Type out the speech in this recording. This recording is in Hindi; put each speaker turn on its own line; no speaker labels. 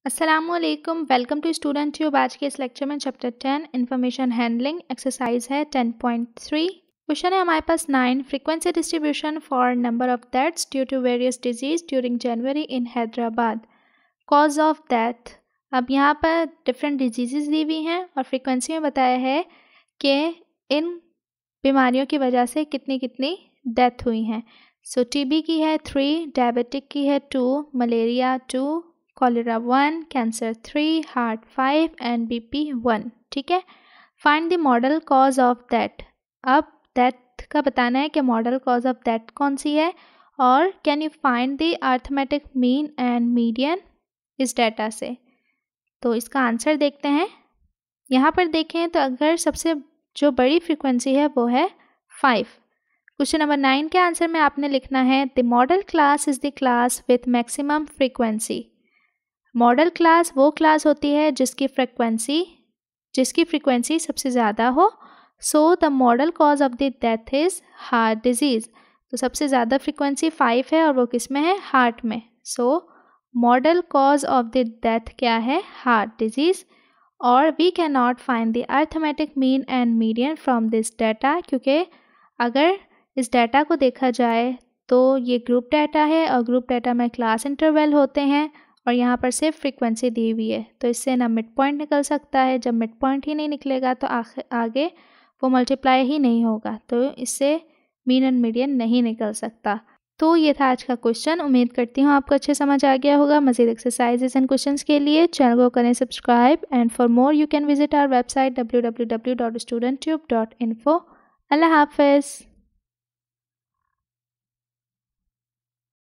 अस्सलामुअलैकुम, वेलकम टू स्टूडेंट ट्यूब। आज के इस लेक्चर में चैप्टर 10 इंफॉर्मेशन हैंडलिंग एक्सरसाइज है 10.3। क्वेश्चन है हमारे पास 9 frequency distribution for number of deaths due to various disease during January in Hyderabad. Cause of death, अब यहाँ पर डिफरेंट डिजीज़ दी हुई हैं और फ्रीक्वेंसी में बताया है कि इन बीमारियों की वजह से कितनी कितनी डेथ हुई हैं। सो टीबी की है 3, डायबिटिक की है 2, malaria 2, cholera 1, cancer 3, heart 5 and BP 1। ठीक है। Find the modal cause of death. अब डेथ का बताना है कि मॉडल कॉज ऑफ डेथ कौन सी है और can you find the arithmetic mean and median इस डेटा से। तो इसका आंसर देखते हैं। यहाँ पर देखें तो अगर सबसे जो बड़ी फ्रीक्वेंसी है वो है 5। क्वेश्चन नंबर 9 के आंसर में आपने लिखना है the modal class is the class with maximum frequency. Modal class वो क्लास होती है जिसकी फ्रीक्वेंसी सबसे ज़्यादा हो। So the modal cause of the death is heart disease. तो सबसे ज़्यादा फ्रीक्वेंसी 5 है और वो किस में है, हार्ट में। So modal cause of the death क्या है, हार्ट डिजीज़। और we can not find the arithmetic mean and median from this data, क्योंकि अगर इस डाटा को देखा जाए तो ये ग्रुप डाटा है और ग्रुप डाटा में क्लास इंटरवल होते हैं और यहाँ पर सिर्फ फ्रीक्वेंसी दी हुई है। तो इससे ना मिड पॉइंट निकल सकता है, जब मिड पॉइंट ही नहीं निकलेगा तो आगे वो मल्टीप्लाई ही नहीं होगा, तो इससे मीन एंड मीडियन नहीं निकल सकता। तो ये था आज का क्वेश्चन। उम्मीद करती हूँ आपको अच्छे समझ आ गया होगा। मज़ीद एक्सरसाइजेस एंड क्वेश्चंस के लिए चैनल को करें subscribe and for more you can visit our website www.studenttube.info। अल्लाह हाफ़िज़।